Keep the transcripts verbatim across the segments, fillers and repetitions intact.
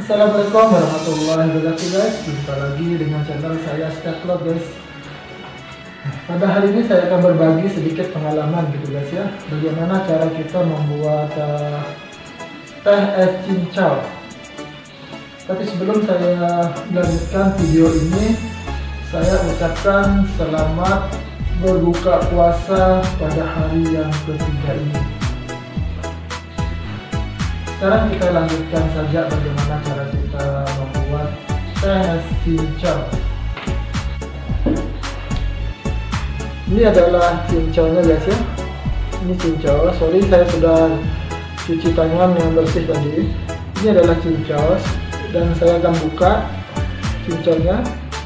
Assalamualaikum warahmatullahi wabarakatuh guys. Jumpa lagi dengan channel saya Staklot guys. Pada hari ini saya akan berbagi sedikit pengalaman gitu guys ya, bagaimana cara kita membuat uh, teh es cincau. Tapi sebelum saya melanjutkan video ini, saya ucapkan selamat berbuka puasa pada hari yang ketiga ini. Sekarang kita lanjutkan saja bagaimana cara kita membuat teh es cincau. Ini adalah cincaunya guys ya. Ini cincau. Sorry saya sudah cuci tangan yang bersih tadi. Ini adalah cincau dan saya akan buka cincaunya.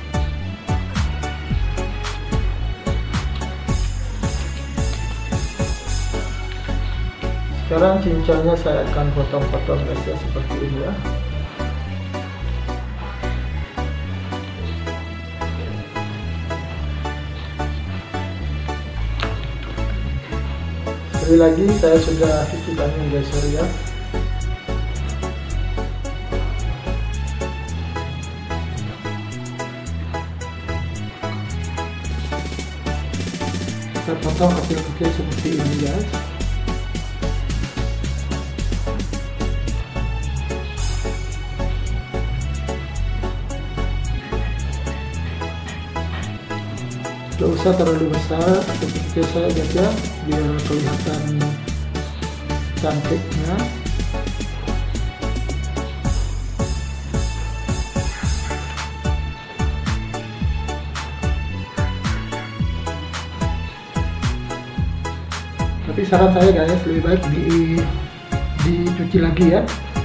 Sekarang cincaunya saya akan potong-potong guys ya, seperti ini ya. Sekali lagi saya sudah cuci tangan guys, sorry ya. Kita potong kecil-kecil seperti ini guys. Tidak usah terlalu besar, kecil-kecil saja guys ya, biar kelihatan cantiknya. Tapi saran saya guys, lebih baik di dicuci lagi ya.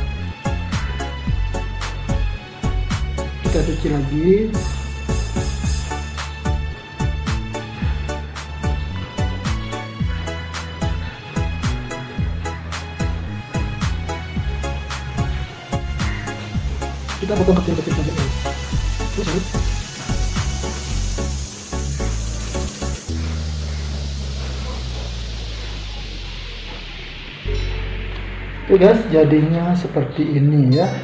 Kita cuci lagi. Kita potong kecil-kecil saja guys. Terus ya. Oke guys, jadinya seperti ini ya.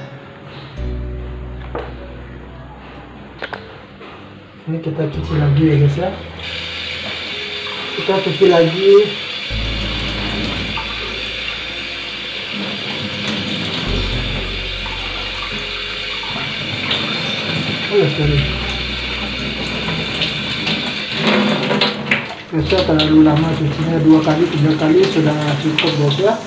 Ini kita cuci lagi ya guys ya. Kita cuci lagi. Oh sorry, biasa terlalu lama cucinya, dua kali tiga kali sudah cukup guys ya.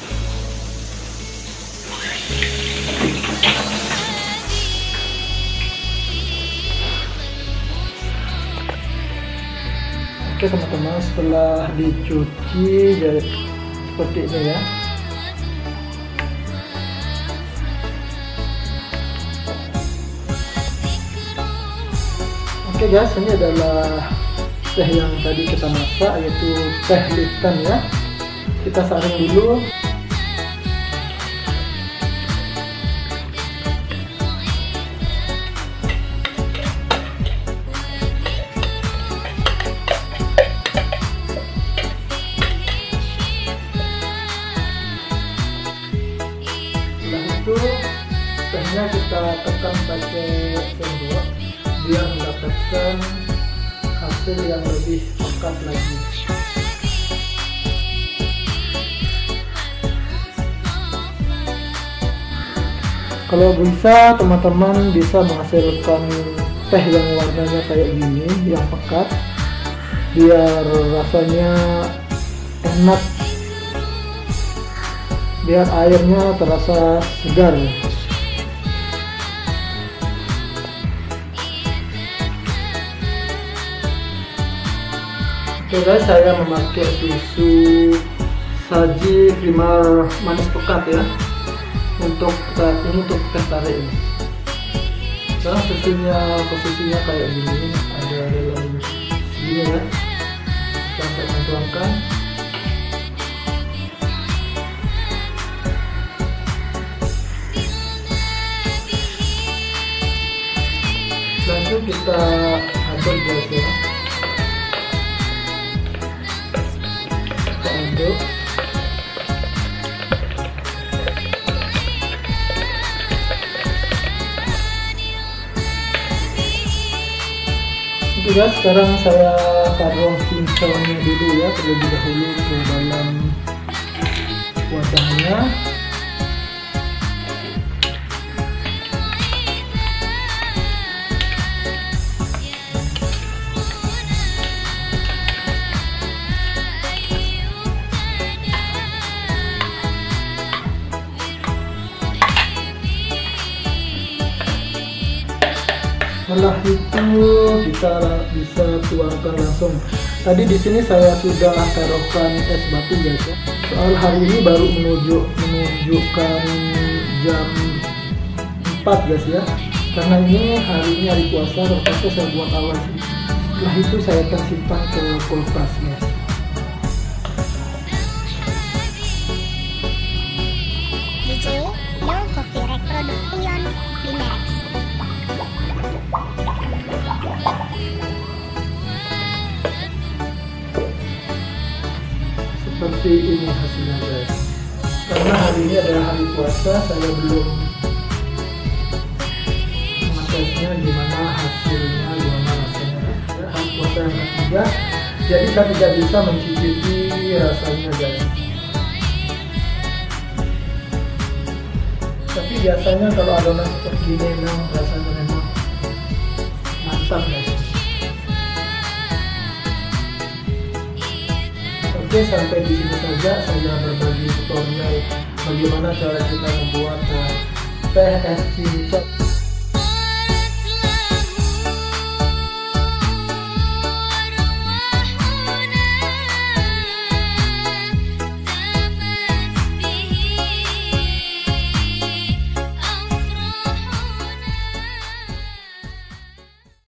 Oke teman-teman, setelah dicuci jadi seperti ini ya. Oke guys, ini adalah teh yang tadi kita masak, yaitu teh Lipton ya. Kita saring dulu. Setelah itu tehnya kita tekan pakai sendok biar mendapatkan hasil yang lebih pekat lagi. Kalau bisa teman-teman bisa menghasilkan teh yang warnanya kayak gini, yang pekat, biar rasanya enak, biar airnya terasa segar. Oke guys, saya memakai susu saji Primar manis pekat ya, untuk saat ini untuk teh tarik ini. Nah, susunya posisinya kayak gini, ada dalam sini ya. Kita akan tuangkan. Langsung kita aduk guys ya. Aduk. guys, sekarang saya taruh cincaunya dulu ya, terlebih dahulu ke dalam wadahnya. Setelah itu kita bisa tuangkan langsung. Tadi di sini saya sudah taruhkan es batu guys ya. Soal hari ini baru menuju menunjukkan jam empat guys ya. Karena ini hari ini hari puasa, terpaksa saya buat awal. Setelah itu saya akan simpan ke kulkas guys. D J No Copyright Production Bimax. Seperti ini hasilnya guys. Karena hari ini adalah hari puasa, saya belum mengetesnya gimana hasilnya, gimana rasanya. Hari puasa yang ketiga, jadi saya tidak bisa mencicipi rasanya guys. Tapi biasanya kalau adonan seperti ini memang rasanya memang mantap guys. Oke, sampai di sini saja saya berbagi tutorial bagaimana cara kita membuat teh es cincau.